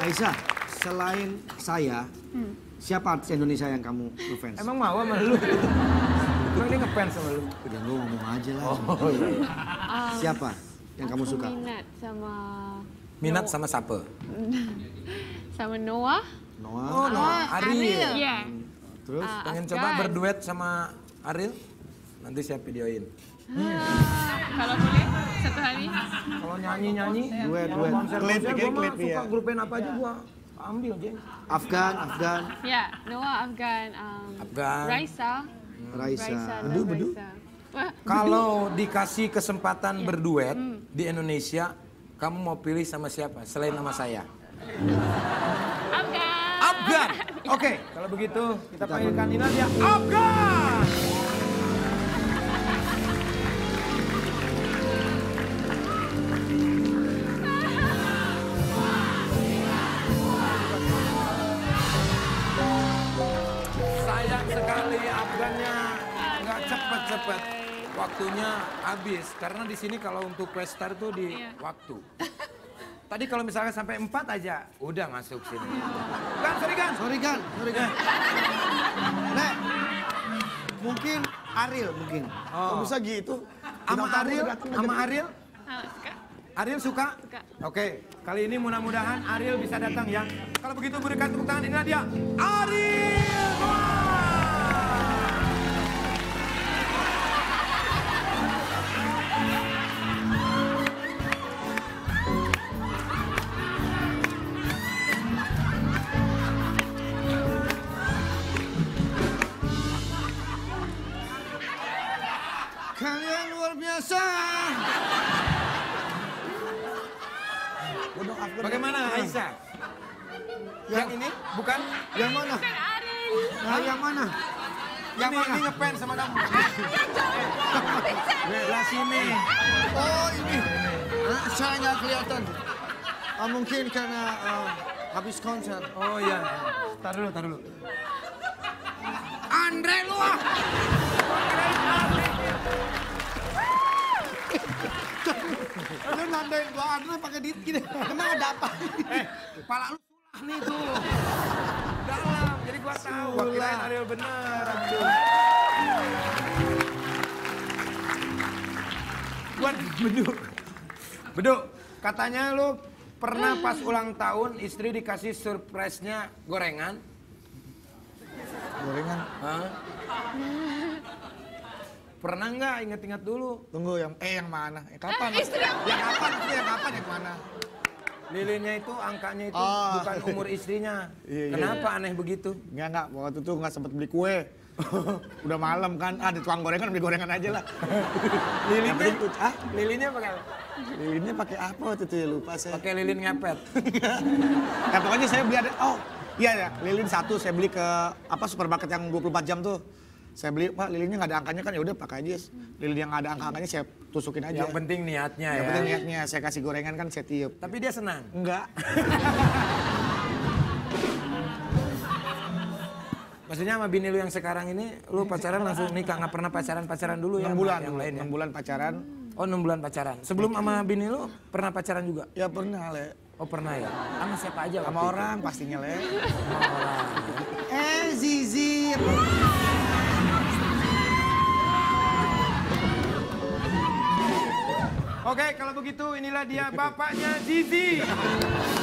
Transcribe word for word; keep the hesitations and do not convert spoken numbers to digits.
Aisyah, selain saya, hmm. siapa artis Indonesia yang kamu ngefans? Emang mau sama lu? Emang dia ngefans sama lu? Ya gue ngomong aja lah. Oh iya. Um, siapa yang kamu suka? minat sama... Minat sama siapa? sama Noah. Noah? Oh, Noah. Ariel. Iya. Yeah. Terus? Uh, Pengen Afgan. coba berduet sama Ariel? Nanti saya videoin. Hmm. Kalau boleh, satu hari. Kalau nyanyi-nyanyi, duet, duet. Klip, bikin klip, suka ya. grup band apa aja gua ambil, Jeng. Afgan, Afgan. Ya, Noah, Afgan, um, Afgan. Raisa. Raisa. Raisa, Bedu, love bedu. Raisa. Wah, Kalau dikasih kesempatan Iya. berduet Hmm. di Indonesia, kamu mau pilih sama siapa selain nama saya? Afgan. Afgan. Oke, kalau begitu kita panggilkan Ina dia Afgan. Sayang sekali Afgannya nggak cepet-cepet. Waktunya habis karena di sini kalau untuk questar tuh di Iya. waktu. Tadi kalau misalnya sampai empat aja, udah masuk sini. Gan, sorry Gan. Sorry Gan, sorry Gan. Nek, mungkin Ariel mungkin. Oh. Kok bisa gitu? Sama Bintang tamu Ariel, datang sama lagi. Ariel. Ah, suka? Ariel suka? Suka. Oke, kali ini mudah-mudahan Ariel bisa datang ya. Kalau begitu berikan tepuk tangan, inilah dia, Ariel Noah. Kalian luar biasa. Bodoh Afgan. Bagaimana Aisyah? Yang ini bukan? Yang mana? Nah, yang mana? Yang ini, ini ngefans sama kamu. Belah sini. Oh ini. Nah, saya nggak kelihatan. Ah, mungkin karena ah, habis konser. Oh iya. Tar dulu, tar dulu. Andre lu ah. Lu nandain gua Andre pakai dit gini. Emang ada apa? Eh, kepala lu sulah nih tuh. Dalam, jadi gua tahu. Gua kirain Ariel bener. Aduh. Gua bedu. Bedu, katanya lu pernah pas ulang tahun istri dikasih surprise-nya gorengan? Gorengan. Hah? Pernah nggak inget-inget dulu? Tunggu yang eh yang mana? Yang kapan? Eh, istri yang- Yang kapan? Maksudnya yang kapan yang mana? Lilinnya itu angkanya itu Oh. bukan umur istrinya. Iya, iya. Kenapa aneh begitu? Enggak enggak, waktu itu nggak sempet beli kue. Udah malam kan, ah di tukang gorengan beli gorengan aja lah. Lilinnya, Yang penting, ah lilinnya pakai apa? lilinnya pakai apa waktu itu ya lupa saya. Pakai lilin ngepet. Ya pokoknya saya beli ada, oh iya ya lilin satu saya beli ke apa supermarket yang dua puluh empat jam tuh. Saya beli, Pak lilinnya nggak ada angkanya kan ya udah pakai aja. Lilin yang nggak ada angka-angkanya saya tusukin aja. Yang penting niatnya Yang ya. penting niatnya saya kasih gorengan kan saya tiup. Tapi dia senang. Enggak. Maksudnya sama bini lu yang sekarang ini, lu pacaran langsung nikah, nggak pernah pacaran-pacaran dulu ya? enam bulan, sama yang lain ya? enam bulan pacaran. Oh enam bulan pacaran. Sebelum sama bini lu pernah pacaran juga? Ya pernah le. Oh pernah ya? Sama siapa aja? Sama waktu itu? orang pastinya le. Sama orang. Eh Zizi. Oke kalau begitu inilah dia bapaknya Zizi.